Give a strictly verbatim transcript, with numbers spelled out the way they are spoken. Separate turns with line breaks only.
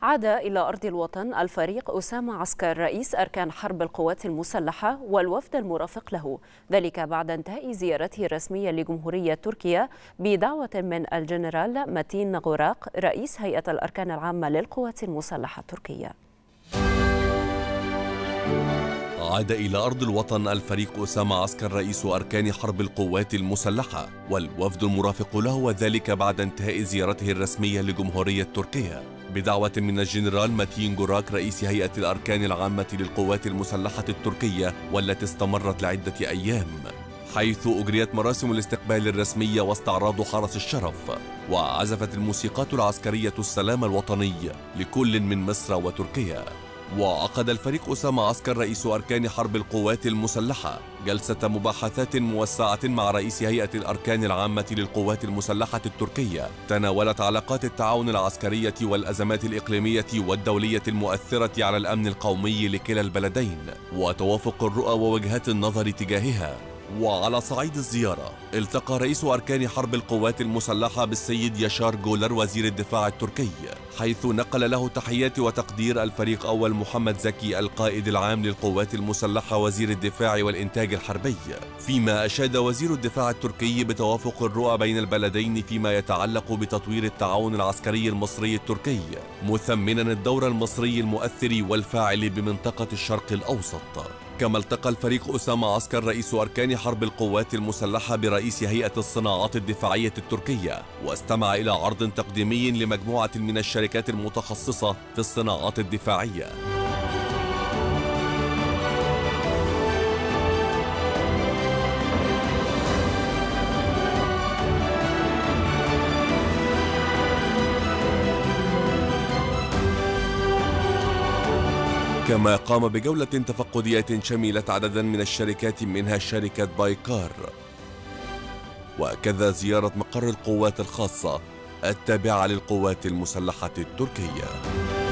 عاد إلى أرض الوطن الفريق أسامة عسكر رئيس أركان حرب القوات المسلحة والوفد المرافق له، ذلك بعد انتهاء زيارته الرسمية لجمهورية تركيا بدعوة من الجنرال متين نغوراق رئيس هيئة الأركان العامة للقوات المسلحة التركية.
عاد إلى أرض الوطن الفريق أسامة عسكر رئيس أركان حرب القوات المسلحة والوفد المرافق له، وذلك بعد انتهاء زيارته الرسمية لجمهورية تركيا بدعوة من الجنرال متين جوراك رئيس هيئة الأركان العامة للقوات المسلحة التركية، والتي استمرت لعدة أيام، حيث أجريت مراسم الاستقبال الرسمية واستعراض حرس الشرف، وعزفت الموسيقات العسكرية السلام الوطني لكل من مصر وتركيا. وعقد الفريق أسامة عسكر رئيس أركان حرب القوات المسلحة جلسة مباحثات موسعة مع رئيس هيئة الأركان العامة للقوات المسلحة التركية تناولت علاقات التعاون العسكرية والأزمات الإقليمية والدولية المؤثرة على الأمن القومي لكلا البلدين وتوافق الرؤى ووجهات النظر تجاهها. وعلى صعيد الزيارة التقى رئيس أركان حرب القوات المسلحة بالسيد ياشار جولر وزير الدفاع التركي، حيث نقل له تحيات وتقدير الفريق أول محمد زكي القائد العام للقوات المسلحة وزير الدفاع والإنتاج الحربي، فيما أشاد وزير الدفاع التركي بتوافق الرؤى بين البلدين فيما يتعلق بتطوير التعاون العسكري المصري التركي، مثمنا الدور المصري المؤثر والفاعل بمنطقة الشرق الأوسط. كما التقى الفريق أسامة عسكر رئيس أركان حرب القوات المسلحة برئيس هيئة الصناعات الدفاعية التركية، واستمع إلى عرض تقديمي لمجموعة من الشركات المتخصصة في الصناعات الدفاعية. كما قام بجولة تفقدية شملت عددا من الشركات منها شركة بايكار، وكذا زيارة مقر القوات الخاصة التابعة للقوات المسلحة التركية.